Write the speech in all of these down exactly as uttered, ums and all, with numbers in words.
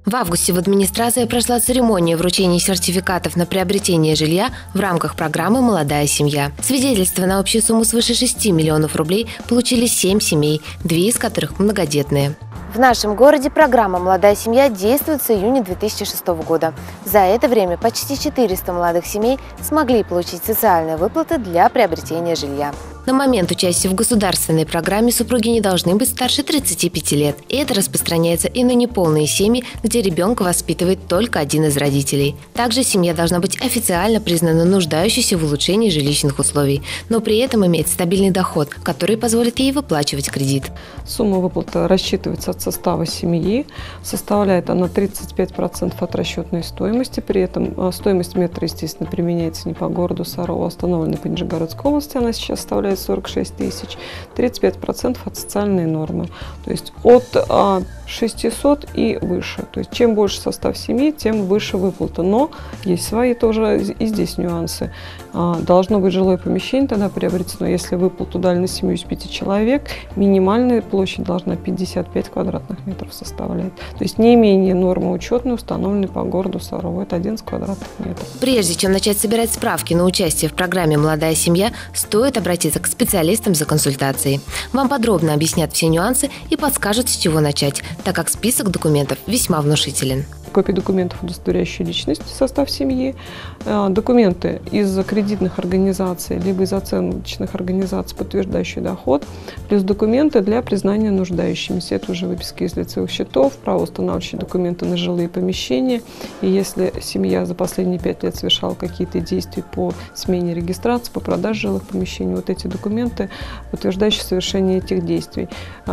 В августе в администрации прошла церемония вручения сертификатов на приобретение жилья в рамках программы «Молодая семья». Свидетельства на общую сумму свыше шести миллионов рублей получили семь семей, две из которых многодетные. В нашем городе программа «Молодая семья» действует с июня две тысячи шестого года. За это время почти четыреста молодых семей смогли получить социальные выплаты для приобретения жилья. На момент участия в государственной программе супруги не должны быть старше тридцати пяти лет. И это распространяется и на неполные семьи, где ребенка воспитывает только один из родителей. Также семья должна быть официально признана нуждающейся в улучшении жилищных условий, но при этом иметь стабильный доход, который позволит ей выплачивать кредит. Сумма выплаты рассчитывается от состава семьи. Составляет она тридцать пять процентов от расчетной стоимости. При этом стоимость метра, естественно, применяется не по городу Сарова, установленной по Нижегородской области. Она сейчас составляет сорок шесть тысяч, тридцать пять процентов от социальной нормы, то есть от а, шестисот и выше. То есть чем больше состав семьи, тем выше выплата. Но есть свои тоже и здесь нюансы. А, должно быть жилое помещение тогда приобретено. Если выплату дали на семью из пяти человек, минимальная площадь должна пятьдесят пять квадратных метров составлять. То есть не менее нормы учетной, установленной по городу Сарова. Это одиннадцать квадратных метров. Прежде чем начать собирать справки на участие в программе «Молодая семья», стоит обратиться к специалистам за консультацией. Вам подробно объяснят все нюансы и подскажут, с чего начать, так как список документов весьма внушителен. Копии документов, удостоверяющие личность, состав семьи, документы из кредитных организаций, либо из оценочных организаций, подтверждающие доход, плюс документы для признания нуждающимися. Это уже выписки из лицевых счетов, правоустанавливающие документы на жилые помещения. И если семья за последние пять лет совершала какие-то действия по смене регистрации, по продаже жилых помещений, вот эти документы, подтверждающие совершение этих действий.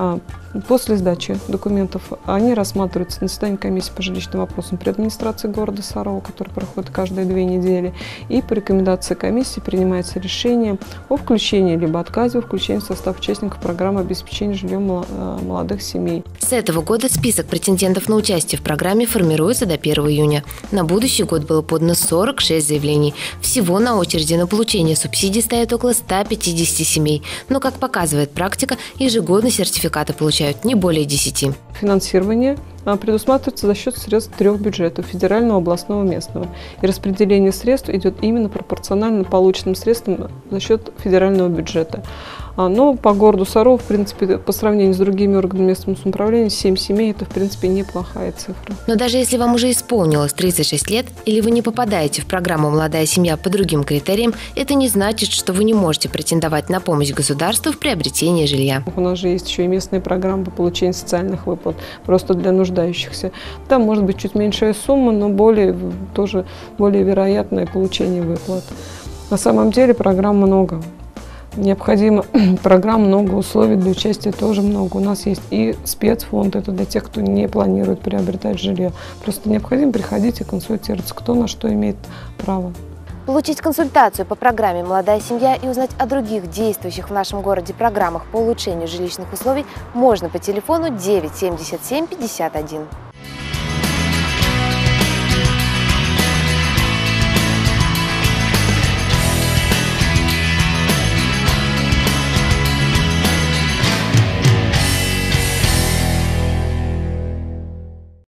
После сдачи документов они рассматриваются на заседании комиссии по жилищным вопросам при администрации города Сарова, который проходит каждые две недели. И по рекомендации комиссии принимается решение о включении либо отказе о включении в состав участников программы обеспечения жильем молодых семей. С этого года список претендентов на участие в программе формируется до первого июня. На будущий год было подано сорок шесть заявлений. Всего на очереди на получение субсидий стоят около ста пятидесяти семей. Но, как показывает практика, ежегодно сертификаты получают не более десяти. Финансирование предусматривается за счет средств трех бюджетов – федерального, областного, местного. И распределение средств идет именно пропорционально полученным средствам за счет федерального бюджета. Но по городу Саров, в принципе, по сравнению с другими органами местного самоуправления, семь семей – это, в принципе, неплохая цифра. Но даже если вам уже исполнилось тридцать шесть лет, или вы не попадаете в программу «Молодая семья» по другим критериям, это не значит, что вы не можете претендовать на помощь государству в приобретении жилья. У нас же есть еще и местные программы по получению социальных выплат, просто для нуждающихся. Там может быть чуть меньшая сумма, но более, тоже более вероятное получение выплат. На самом деле программ много. Необходимо программ много, условий для участия тоже много. У нас есть и спецфонд, это для тех, кто не планирует приобретать жилье. Просто необходимо приходить и консультироваться, кто на что имеет право. Получить консультацию по программе «Молодая семья» и узнать о других действующих в нашем городе программах по улучшению жилищных условий можно по телефону девять семьдесят семь пятьдесят один.